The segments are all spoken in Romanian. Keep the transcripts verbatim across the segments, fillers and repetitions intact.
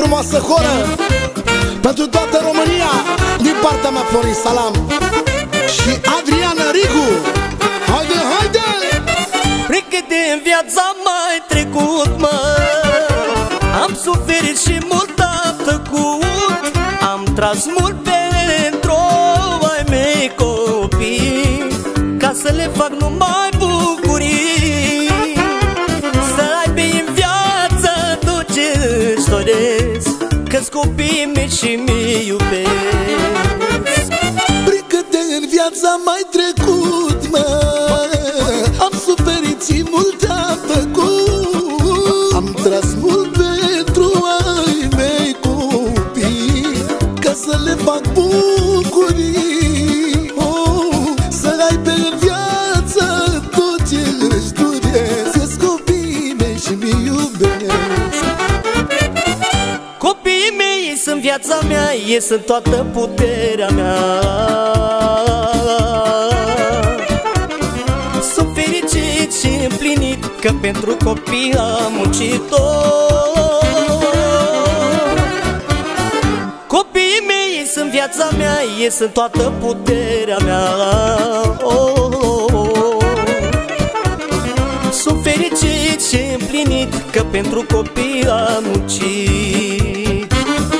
frumoasă horă pentru toată România, din partea mea Florin Salam și Adriana Rigu. Haide, haide! Pregăte în viața mai trecut, mă, am suferit și mult am tăcut. Am tras mult pentru ai mei copii, ca să le fac numai bucurii, să aibă în viață tot ce își doresc, că-s copiii mei și mi iubesc. Pregăte în viața mai trecut, mă, am suferit și mult am tăcut. Am tras mult pentru ai mei copii, ca să le fac bucurii, oh, să aibă în viață tot ce își doresc, că-s copiii mei și mi iubesc. Copiii mei sunt viața mea, ei sunt toată puterea mea. Sunt fericit și împlinit, că pentru copii am muncit-o. Copiii mei sunt viața mea, ei sunt toată puterea mea. Oh, oh, oh. Sunt fericit și împlinit, că pentru copii am muncit.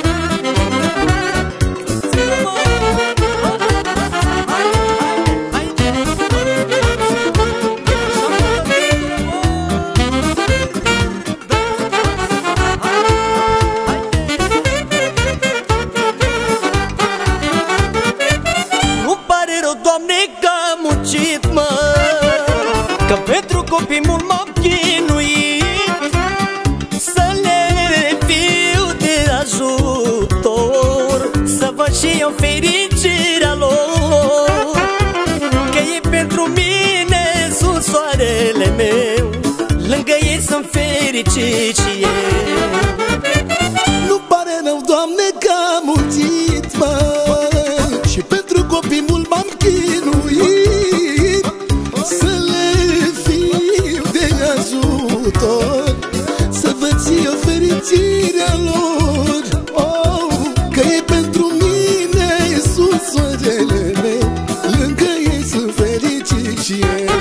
Că pentru copii mult m-am chinuit, să le fiu de ajutor, să văd și eu fericirea lor, că ei pentru mine sunt soarele meu, lângă ei sunt fericit și eu. Nu pare rău, Doamne, că am muncit, mă, și pentru copii mult m-am chinuit, să le fiu de ajutor, să văd și eu fericirea lor, oh, că ei pentru mine sunt soarele meu, lângă ei sunt fericit și eu.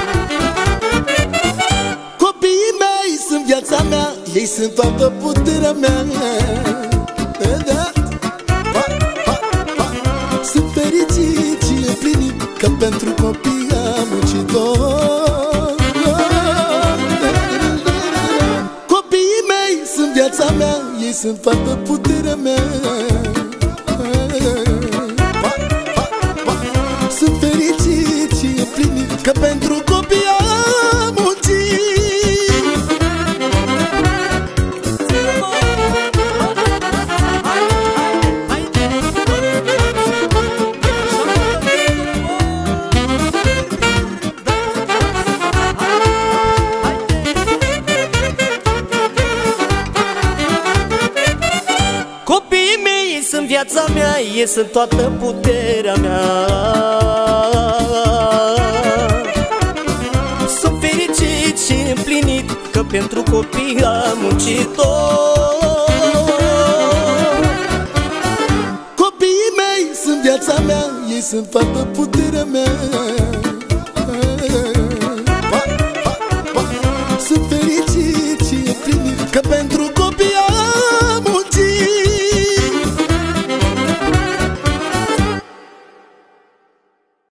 Copiii mei sunt viața mea, ei sunt toată puterea mea. Da. Sunt fericit și împlinit, că pentru copii am muncit-o. Copiii mei sunt viața mea, ei sunt toată puterea mea. Sunt fericit și împlinit, că pentru copii am muncit. Copiii mei sunt viața mea, ei sunt toată puterea mea. Sunt fericit și împlinit, că pentru copii am muncit-o. Copiii mei sunt viața mea, ei sunt toată puterea mea. Sunt fericit și împlinit, că pentru copii am